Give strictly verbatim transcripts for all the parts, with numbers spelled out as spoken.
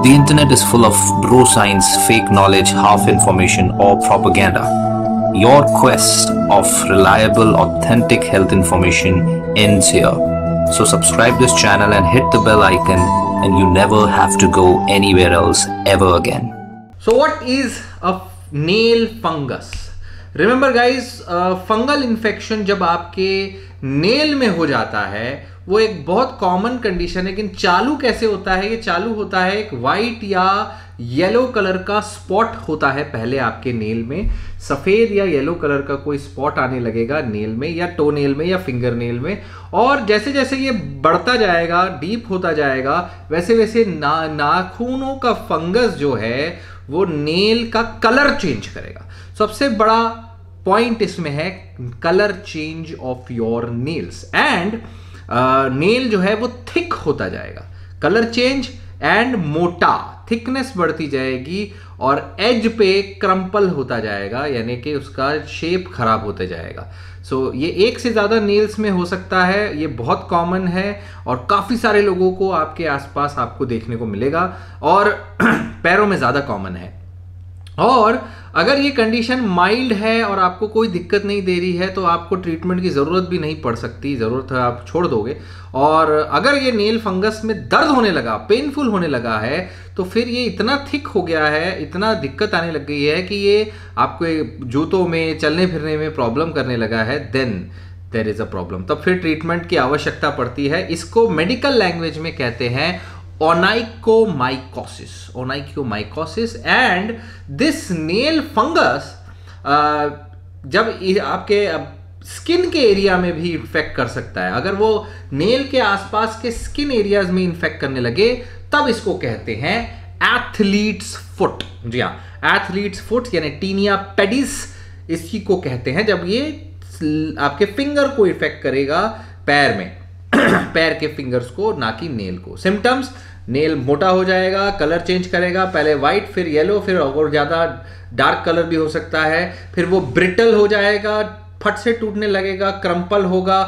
The internet is full of bro science, fake knowledge, half information, or propaganda. Your quest of reliable, authentic health information ends here. So subscribe this channel and hit the bell icon, and you never have to go anywhere else ever again. So what is a nail fungus? Remember guys, fungal infection जब आपके nail में हो जाता है वो एक बहुत common condition है। लेकिन चालू कैसे होता है? ये चालू होता है एक वाइट या येलो कलर का स्पॉट होता है पहले आपके नेल में, सफेद या येलो कलर का कोई स्पॉट आने लगेगा नेल में या टो नेल में या फिंगर नेल में, और जैसे जैसे ये बढ़ता जाएगा, डीप होता जाएगा, वैसे वैसे ना नाखूनों का फंगस जो है वो नेल का कलर चेंज करेगा। सबसे बड़ा पॉइंट इसमें है colour change of your nails, and nail जो है वो थिक होता जाएगा। कलर चेंज एंड मोटा, थिकनेस बढ़ती जाएगी और एज पे क्रम्पल होता जाएगा, यानी कि उसका शेप खराब होता जाएगा। सो so, ये एक से ज़्यादा नेल्स में हो सकता है, ये बहुत कॉमन है और काफ़ी सारे लोगों को आपके आसपास आपको देखने को मिलेगा, और पैरों में ज़्यादा कॉमन है। और अगर ये कंडीशन माइल्ड है और आपको कोई दिक्कत नहीं दे रही है तो आपको ट्रीटमेंट की ज़रूरत भी नहीं पड़ सकती, ज़रूरत है आप छोड़ दोगे। और अगर ये नेल फंगस में दर्द होने लगा, पेनफुल होने लगा है, तो फिर ये इतना थिक हो गया है, इतना दिक्कत आने लग गई है कि ये आपको जूतों में चलने फिरने में प्रॉब्लम करने लगा है, then there is a problem. तब फिर ट्रीटमेंट की आवश्यकता पड़ती है। इसको मेडिकल लैंग्वेज में कहते हैं onychomycosis, onychomycosis, and this nail fungus uh, जब आपके स्किन के एरिया में भी इन्फेक्ट कर सकता है। अगर वो नेल के आसपास के स्किन एरियाज में इन्फेक्ट करने लगे तब इसको कहते हैं एथलीट्स फुट। जी हाँ, एथलीट्स फुट यानी टीनिया पेडिस इसी को कहते हैं, जब ये आपके फिंगर को इन्फेक्ट करेगा, पैर में पैर के फिंगर्स को, ना कि नेल को। सिम्टम्स: नेल मोटा हो जाएगा, कलर चेंज करेगा, पहले वाइट फिर येलो फिर और ज़्यादा डार्क कलर भी हो सकता है, फिर वो ब्रिटल हो जाएगा, फट से टूटने लगेगा, क्रम्पल होगा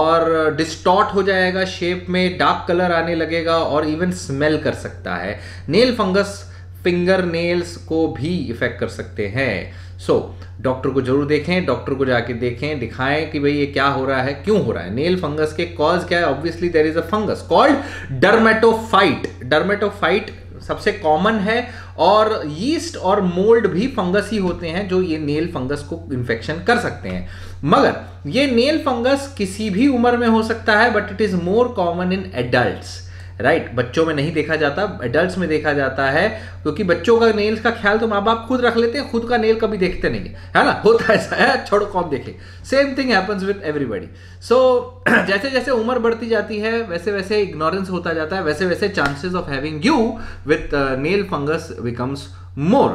और डिस्टॉर्ट हो जाएगा शेप में, डार्क कलर आने लगेगा और इवन स्मेल कर सकता है। नेल फंगस फिंगर नेल्स को भी इफेक्ट कर सकते हैं। सो so, डॉक्टर को जरूर देखें, डॉक्टर को जाके देखें, दिखाएं कि भाई ये क्या हो रहा है, क्यों हो रहा है। नेल फंगस के कॉज क्या है? Obviously there is a fungus called dermatophyte. Dermatophyte सबसे कॉमन है, और यीस्ट और मोल्ड भी फंगस ही होते हैं जो ये नेल फंगस को इन्फेक्शन कर सकते हैं। मगर ये नेल फंगस किसी भी उम्र में हो सकता है, but it is more common in adults, right right? बच्चों में नहीं देखा जाता, एडल्ट्स में देखा जाता है, क्योंकि बच्चों का नेल्स का ख्याल तो माँ बाप खुद रख लेते हैं, खुद का नेल कभी देखते नहीं है ना, होता ऐसा है, छोड़ो कौन देखे। Same thing happens with everybody. So जैसे जैसे उम्र बढ़ती जाती है वैसे वैसे इग्नोरेंस होता जाता है, वैसे वैसे chances of having you with nail fungus becomes more,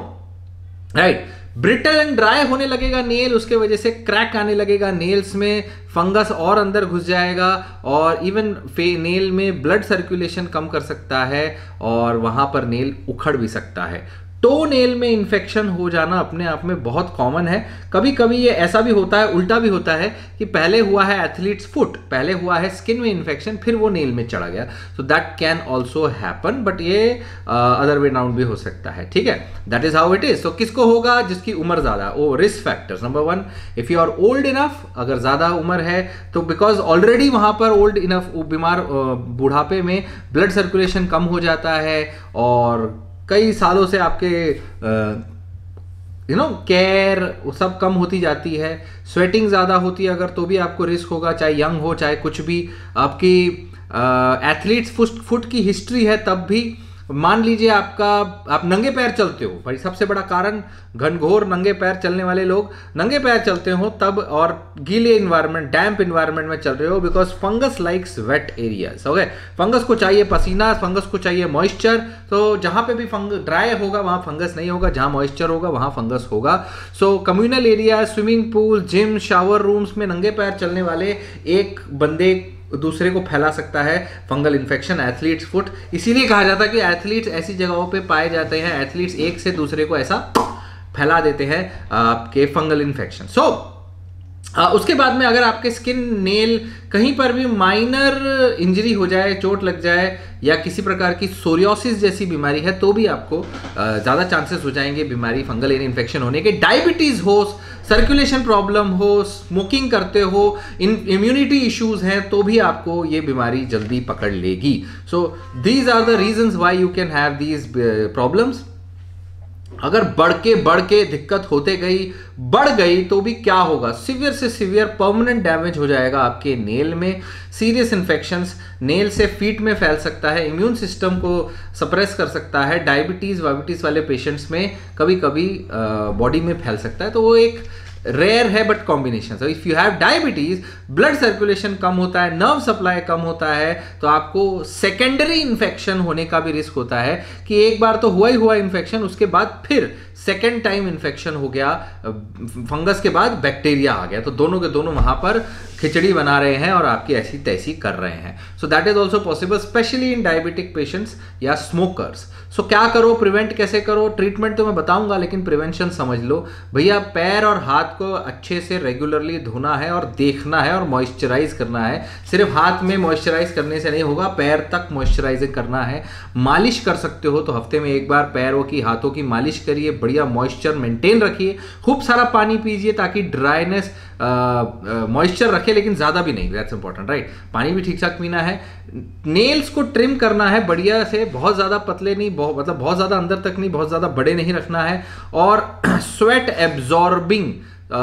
right. Brittle and dry होने लगेगा नेल, उसके वजह से क्रैक आने लगेगा नेल्स में, फंगस और अंदर घुस जाएगा और इवन फे नेल में ब्लड सर्कुलेशन कम कर सकता है और वहां पर नेल उखड़ भी सकता है। टो नेल में इन्फेक्शन हो जाना अपने आप में बहुत कॉमन है। कभी कभी ये ऐसा भी होता है, उल्टा भी होता है कि पहले हुआ है एथलीट्स फुट, पहले हुआ है स्किन में इन्फेक्शन, फिर वो नेल में चढ़ा गया। So that can also happen, but ये अदर वे राउंड भी हो सकता है, ठीक है। That is how it is. तो किसको होगा? जिसकी उम्र ज्यादा। Oh, risk factors number one, if you are old enough, अगर ज्यादा उम्र है तो बिकॉज ऑलरेडी वहां पर ओल्ड इनफ, बीमार बुढ़ापे में ब्लड सर्कुलेशन कम हो जाता है और कई सालों से आपके यू नो केयर सब कम होती जाती है, स्वेटिंग ज़्यादा होती है अगर, तो भी आपको रिस्क होगा, चाहे यंग हो चाहे कुछ भी। आपकी एथलीट्स फुट की हिस्ट्री है तब भी। मान लीजिए आपका आप नंगे पैर चलते हो, भाई सबसे बड़ा कारण घनघोर नंगे पैर चलने वाले लोग नंगे पैर चलते हो तब, और गीले इन्वायरमेंट, डैम्प इन्वायरमेंट में चल रहे हो, because fungus likes wet areas. Okay, fungus को चाहिए पसीना, फंगस को चाहिए मॉइस्चर। तो जहां पे भी फंग ड्राई होगा वहां फंगस नहीं होगा, जहां मॉइस्चर होगा वहां फंगस होगा। So communal area, swimming pool, gym, shower rooms में नंगे पैर चलने वाले एक बंदे दूसरे को फैला सकता है फंगल इन्फेक्शन, एथलीट्स फुट। इसीलिए कहा जाता है कि एथलीट्स ऐसी जगहों पे पाए जाते हैं, एथलीट्स एक से दूसरे को ऐसा फैला देते हैं आपके फंगल इन्फेक्शन। सो आ, उसके बाद में अगर आपके स्किन नेल कहीं पर भी माइनर इंजरी हो जाए, चोट लग जाए या किसी प्रकार की सोरियोसिस जैसी बीमारी है तो भी आपको ज़्यादा चांसेस हो जाएंगे बीमारी फंगल एरिया इन्फेक्शन होने के। डायबिटीज़ हो, सर्कुलेशन प्रॉब्लम हो, स्मोकिंग करते हो, इन इम्यूनिटी इश्यूज हैं तो भी आपको ये बीमारी जल्दी पकड़ लेगी। So these are the reasons why you can have these problems. अगर बढ़ के बढ़ के दिक्कत होते गई बढ़ गई तो भी क्या होगा, सीवियर से सीवियर परमानेंट डैमेज हो जाएगा आपके नेल में, सीरियस इन्फेक्शंस नेल से फीट में फैल सकता है, इम्यून सिस्टम को सप्रेस कर सकता है, डायबिटीज वाइबिटीज वाले पेशेंट्स में कभी कभी बॉडी में फैल सकता है। तो वो एक रेयर है but combination. So if you have diabetes, blood circulation कम होता है, नर्व सप्लाई कम होता है, तो आपको सेकेंडरी इन्फेक्शन होने का भी रिस्क होता है कि एक बार तो हुआ ही हुआ इन्फेक्शन, उसके बाद फिर सेकेंड टाइम इन्फेक्शन हो गया, फंगस के बाद बैक्टीरिया आ गया, तो दोनों के दोनों वहां पर खिचड़ी बना रहे हैं और आपकी ऐसी तैसी कर रहे हैं। So that is also possible especially in diabetic patients या स्मोकर्स। सो क्या करो, प्रिवेंट कैसे करो, ट्रीटमेंट तो मैं बताऊंगा लेकिन प्रिवेंशन समझ लो भैया। पैर और हाथ को अच्छे से रेगुलरली धोना है और देखना है और मॉइस्चराइज करना है। सिर्फ हाथ में मॉइस्चराइज करने से नहीं होगा, पैर तक मॉइस्चराइजिंग करना है। मालिश कर सकते हो तो हफ्ते में एक बार पैरों की हाथों की मालिश करिए, बढ़िया मॉइस्चर मेंटेन रखिए, खूब सारा पानी पीजिए ताकि ड्राइनेस मॉइस्चर रखे लेकिन ज्यादा भी नहीं, दैट्स इंपॉर्टेंट राइट। पानी भी ठीक ठाक पीना है। नेल्स को ट्रिम करना है बढ़िया से, बहुत ज्यादा पतले नहीं, बहुत मतलब बहुत ज्यादा अंदर तक नहीं, बहुत ज्यादा बड़े नहीं रखना है। और स्वेट एब्जॉर्बिंग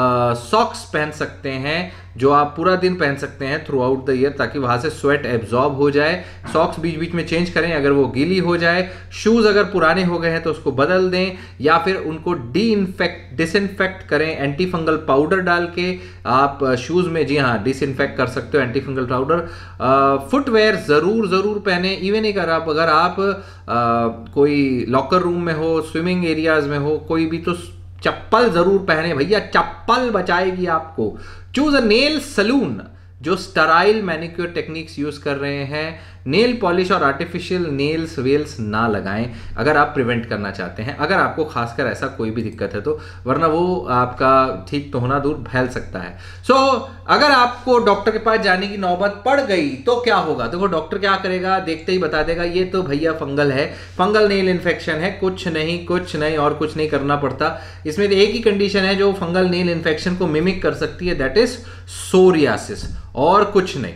सॉक्स पहन सकते हैं जो आप पूरा दिन पहन सकते हैं थ्रू आउट द ईयर, ताकि वहां से स्वेट एब्जॉर्ब हो जाए। सॉक्स बीच बीच में चेंज करें अगर वो गीली हो जाए। शूज अगर पुराने हो गए हैं तो उसको बदल दें या फिर उनको डी इन्फेक्ट डिसइंफेक्ट करें एंटी फंगल पाउडर डाल के। आप शूज में जी हाँ डिसइंफेक्ट कर सकते हो एंटी फंगल पाउडर। फुटवेयर जरूर जरूर पहने, इवन एक अगर आप अगर आप आ, कोई लॉकर रूम में हो, स्विमिंग एरियाज में हो, कोई भी तो चप्पल जरूर पहने भैया, चप्पल बचाएगी आपको। चूज अ नेल सलून जो स्टराइल मैनिक्योर टेक्निक्स यूज कर रहे हैं। नेल पॉलिश और आर्टिफिशियल नेल्स वेल्स ना लगाएं अगर आप प्रिवेंट करना चाहते हैं, अगर आपको खासकर ऐसा कोई भी दिक्कत है तो, वरना वो आपका ठीक तो होना दूर फैल सकता है। सो so, अगर आपको डॉक्टर के पास जाने की नौबत पड़ गई तो क्या होगा? देखो डॉक्टर क्या करेगा, देखते ही बता देगा ये तो भैया फंगल है, फंगल नेल इन्फेक्शन है, कुछ नहीं कुछ नहीं और कुछ नहीं करना पड़ता। इसमें एक ही कंडीशन है जो फंगल नेल इन्फेक्शन को मिमिक कर सकती है, दैट इज सोरियासिस, और कुछ नहीं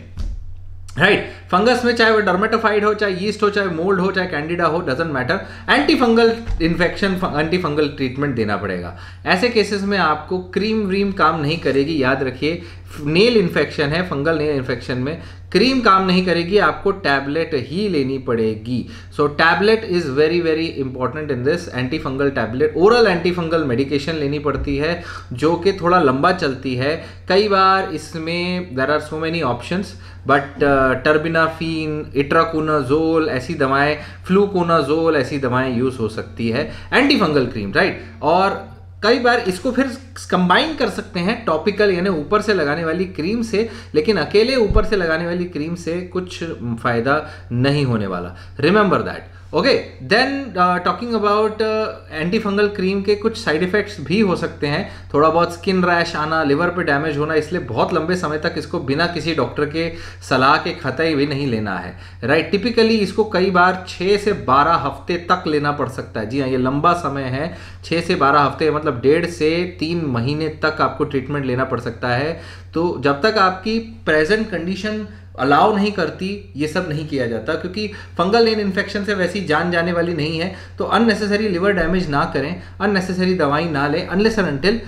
राइट right. फंगस में चाहे वो डर्मेटोफाइड हो, चाहे यीस्ट हो, चाहे मोल्ड हो, चाहे कैंडिडा हो, doesn't matter, antifungal infection antifungal treatment देना पड़ेगा। ऐसे केसेस में आपको क्रीम व्रीम काम नहीं करेगी। याद रखिए नेल इन्फेक्शन है, फंगल नेल इन्फेक्शन में क्रीम काम नहीं करेगी, आपको टैबलेट ही लेनी पड़ेगी। So tablet is very very important in this, antifungal tablet, oral antifungal medication लेनी पड़ती है जो कि थोड़ा लंबा चलती है। कई बार इसमें there are so many options, but terbinafine, itraconazole ऐसी दवाएं, फ्लूकोनाजोल ऐसी दवाएं यूज हो सकती है, एंटी फंगल क्रीम राइट। और कई बार इसको फिर कंबाइन कर सकते हैं टॉपिकल यानी ऊपर से लगाने वाली क्रीम से, लेकिन अकेले ऊपर से लगाने वाली क्रीम से कुछ फायदा नहीं होने वाला, remember that. Okay, then talking about antifungal cream के कुछ साइड इफेक्ट्स भी हो सकते हैं, थोड़ा बहुत स्किन रैश आना, लिवर पे डैमेज होना, इसलिए बहुत लंबे समय तक इसको बिना किसी डॉक्टर के सलाह के खतई भी नहीं लेना है राइट। टिपिकली इसको कई बार छः से बारह हफ्ते तक लेना पड़ सकता है। जी हाँ, ये लंबा समय है, छः से बारह हफ्ते मतलब डेढ़ से तीन महीने तक आपको ट्रीटमेंट लेना पड़ सकता है। तो जब तक आपकी प्रेजेंट कंडीशन अलाउ नहीं करती ये सब नहीं किया जाता, क्योंकि फंगल नेल इन्फेक्शन से वैसी जान जाने वाली नहीं है। तो अननेसेसरी लिवर डैमेज ना करें, अननेसेसरी दवाई ना लें, अनलेस एंड अनटिल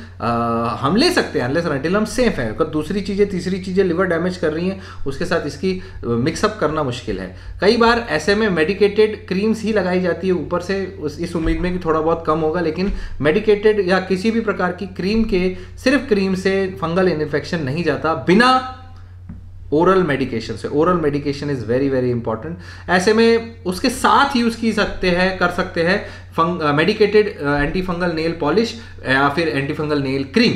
हम ले सकते हैं, अनलेस एंड अनटिल हम सेफ हैं। अगर दूसरी चीज़ें तीसरी चीज़ें लिवर डैमेज कर रही हैं उसके साथ इसकी मिक्सअप करना मुश्किल है। कई बार ऐसे में मेडिकेटेड क्रीम्स ही लगाई जाती है ऊपर से, उस इस उम्मीद में कि थोड़ा बहुत कम होगा, लेकिन मेडिकेटेड या किसी भी प्रकार की क्रीम के, सिर्फ क्रीम से फंगल इन्फेक्शन नहीं जाता बिना ओरल मेडिकेशन से। Oral medication is very very important. ऐसे में उसके साथ यूज की सकते हैं कर सकते हैं फंग medicated antifungal nail polish या फिर एंटी फंगल नेल क्रीम।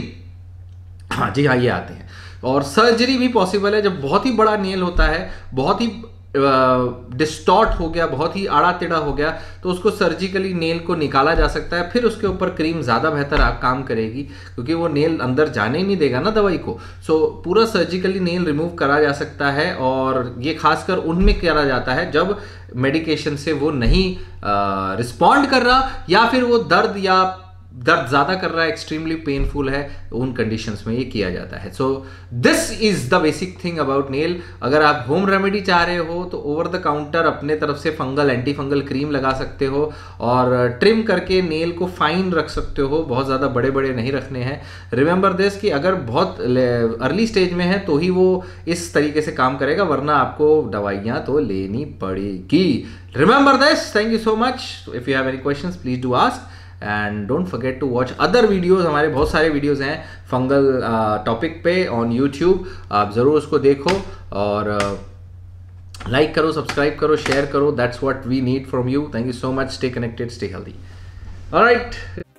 हाँ जी हाँ, ये आते हैं। और सर्जरी भी पॉसिबल है जब बहुत ही बड़ा नेल होता है, बहुत ही डिस्टॉर्ट हो गया, बहुत ही आड़ा टेढ़ा हो गया, तो उसको सर्जिकली नेल को निकाला जा सकता है। फिर उसके ऊपर क्रीम ज़्यादा बेहतर काम करेगी, क्योंकि वो नेल अंदर जाने ही नहीं देगा ना दवाई को। सो पूरा सर्जिकली नेल रिमूव करा जा सकता है, और ये खासकर उनमें करा जाता है जब मेडिकेशन से वो नहीं रिस्पॉन्ड कर रहा, या फिर वो दर्द या दर्द ज़्यादा कर रहा है, एक्सट्रीमली पेनफुल है, उन कंडीशंस में ये किया जाता है। So this is the basic thing about nail. अगर आप होम रेमेडी चाह रहे हो तो ओवर द काउंटर अपने तरफ से फंगल एंटी फंगल क्रीम लगा सकते हो, और ट्रिम करके नेल को फाइन रख सकते हो, बहुत ज़्यादा बड़े बड़े नहीं रखने हैं। रिमेंबर दिस कि अगर बहुत अर्ली स्टेज में है तो ही वो इस तरीके से काम करेगा, वरना आपको दवाइयाँ तो लेनी पड़ेगी। Remember this. Thank you so much. If you have any questions please do ask, and don't forget to watch other videos. हमारे बहुत सारे वीडियोज़ हैं फंगल टॉपिक पे ऑन यूट्यूब, आप ज़रूर उसको देखो, और लाइक uh, करो, सब्सक्राइब करो, शेयर करो। That's what we need from you. Thank you so much. Stay connected, stay healthy. Alright.